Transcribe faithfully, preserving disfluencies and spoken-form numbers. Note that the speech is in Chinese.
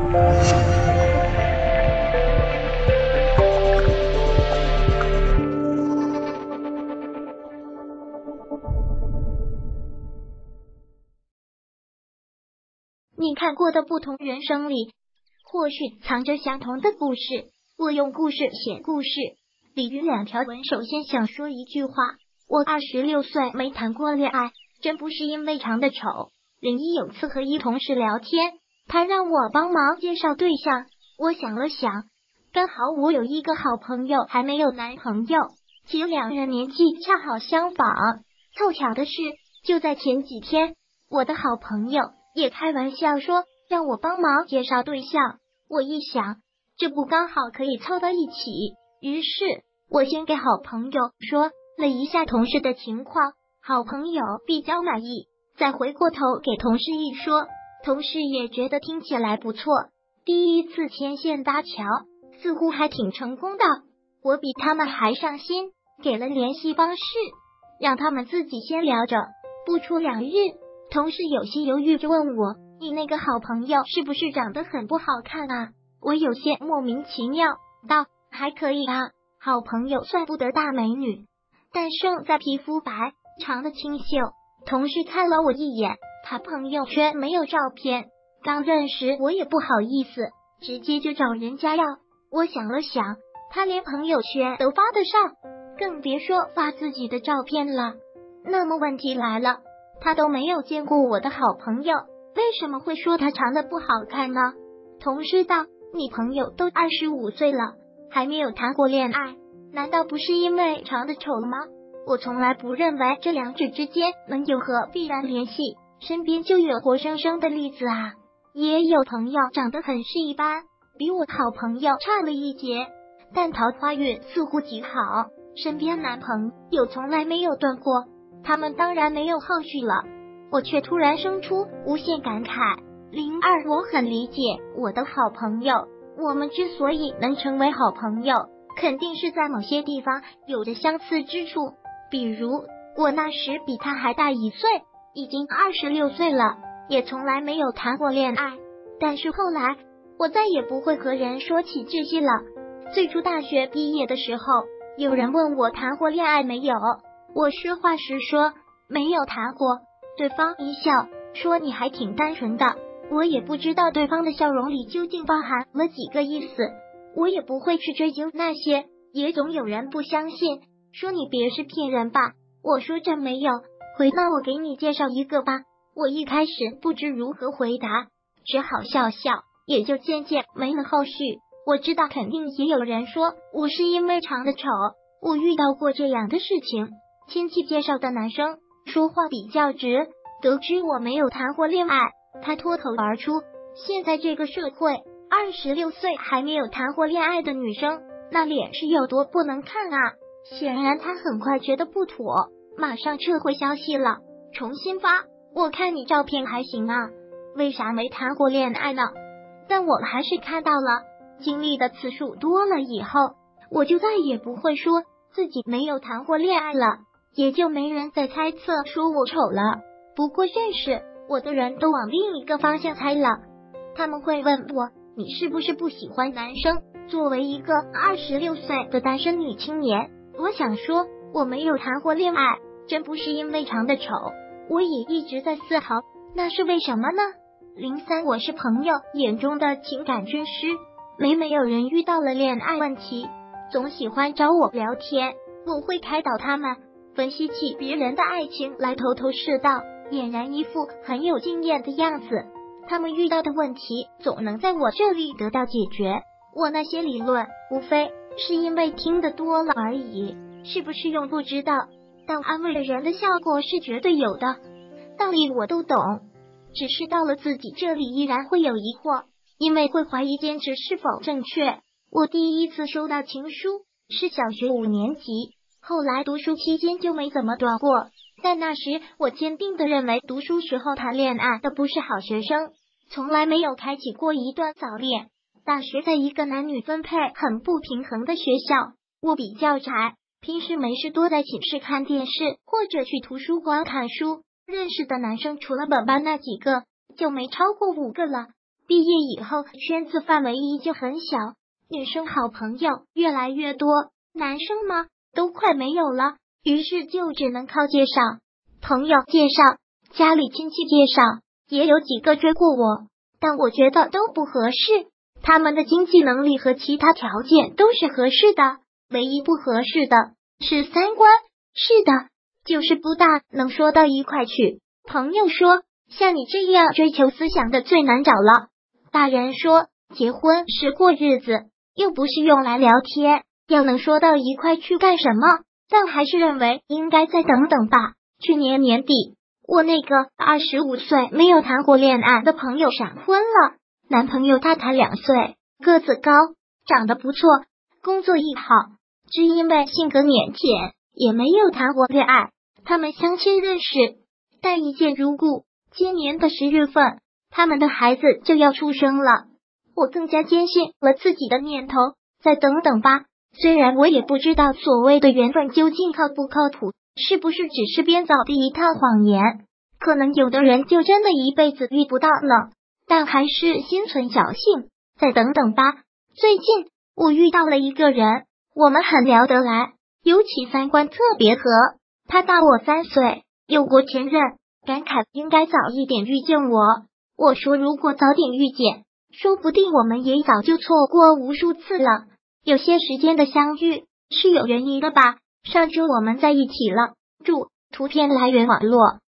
你看过的不同人生里，或许藏着相同的故事。我用故事写故事，鲤鱼两条文。首先想说一句话，我二十六岁没谈过恋爱，真不是因为长得丑。零一有次和一同事聊天，他让我帮忙介绍对象，我想了想，刚好我有一个好朋友还没有男朋友，且两人年纪恰好相仿。凑巧的是，就在前几天，我的好朋友也开玩笑说让我帮忙介绍对象。我一想，这不刚好可以凑到一起，于是我先给好朋友说了一下同事的情况，好朋友比较满意，再回过头给同事一说，同事也觉得听起来不错。第一次牵线搭桥似乎还挺成功的，我比他们还上心，给了联系方式，让他们自己先聊着。不出两日，同事有些犹豫着问我，你那个好朋友是不是长得很不好看啊？我有些莫名其妙道，还可以啊，好朋友算不得大美女，但胜在皮肤白，长得清秀。同事看了我一眼，他朋友圈没有照片，刚认识我也不好意思，直接就找人家要。我想了想，他连朋友圈都发得上，更别说发自己的照片了。那么问题来了，他都没有见过我的好朋友，为什么会说他长得不好看呢？同事道，你朋友都二十五岁了，还没有谈过恋爱，难道不是因为长得丑吗？我从来不认为这两者之间能有何必然联系，身边就有活生生的例子啊。也有朋友长得很是一般，比我好朋友差了一截，但桃花运似乎极好，身边男朋友从来没有断过，他们当然没有后续了。我却突然生出无限感慨。零二，我很理解我的好朋友，我们之所以能成为好朋友，肯定是在某些地方有着相似之处。比如我那时比他还大一岁，已经二十六岁了，也从来没有谈过恋爱。但是后来我再也不会和人说起这些了。最初大学毕业的时候，有人问我谈过恋爱没有，我实话实说没有谈过。对方一笑说你还挺单纯的，我也不知道对方的笑容里究竟包含了几个意思，我也不会去追究那些，也总有人不相信，说你别是骗人吧。我说这没有，回那我给你介绍一个吧。我一开始不知如何回答，只好笑笑，也就渐渐没了后续。我知道肯定也有人说我是因为长得丑，我遇到过这样的事情，亲戚介绍的男生说话比较直，得知我没有谈过恋爱，他脱口而出，现在这个社会二十六岁还没有谈过恋爱的女生，那脸是有多不能看啊。显然他很快觉得不妥，马上撤回消息了，重新发，我看你照片还行啊，为啥没谈过恋爱呢？但我还是看到了。经历的次数多了以后，我就再也不会说自己没有谈过恋爱了，也就没人再猜测说我丑了。不过认识我的人都往另一个方向猜了，他们会问我，你是不是不喜欢男生？作为一个二十六岁的单身女青年，我想说我没有谈过恋爱，真不是因为长得丑。我也一直在思考，那是为什么呢？零三，我是朋友眼中的情感军师，每每有人遇到了恋爱问题，总喜欢找我聊天，我会开导他们，分析起别人的爱情来，头头是道，俨然一副很有经验的样子。他们遇到的问题总能在我这里得到解决。我那些理论无非是因为听得多了而已，是不是用不知道，但安慰人的效果是绝对有的。道理我都懂，只是到了自己这里依然会有疑惑，因为会怀疑坚持是否正确。我第一次收到情书是小学五年级，后来读书期间就没怎么短过，但那时我坚定地认为读书时候谈恋爱的不是好学生，从来没有开启过一段早恋。大学在一个男女分配很不平衡的学校，我比较宅，平时没事多在寝室看电视或者去图书馆看书，认识的男生除了本班那几个就没超过五个了。 毕业以后圈子范围依旧很小，女生好朋友越来越多，男生嘛都快没有了，于是就只能靠介绍，朋友介绍，家里亲戚介绍，也有几个追过我，但我觉得都不合适，他们的经济能力和其他条件都是合适的，唯一不合适的是三观，是的，就是不大能说到一块去。朋友说，像你这样追求思想的最难找了。大人说，结婚是过日子，又不是用来聊天，要能说到一块去干什么？但还是认为应该再等等吧。去年年底，我那个二十五岁没有谈过恋爱的朋友闪婚了，男朋友大他两岁，个子高，长得不错，工作一好，只因为性格腼腆，也没有谈过恋爱。他们相亲认识，但一见如故。今年的十月份，他们的孩子就要出生了。我更加坚信了自己的念头，再等等吧。虽然我也不知道所谓的缘分究竟靠不靠谱，是不是只是编造的一套谎言，可能有的人就真的一辈子遇不到呢。但还是心存侥幸，再等等吧。最近我遇到了一个人，我们很聊得来，尤其三观特别合。他大我三岁，有过前任，感慨应该早一点遇见我。我说如果早点遇见，说不定我们也早就错过无数次了。有些时间的相遇是有原因的吧。上周我们在一起了，注图片来源网络。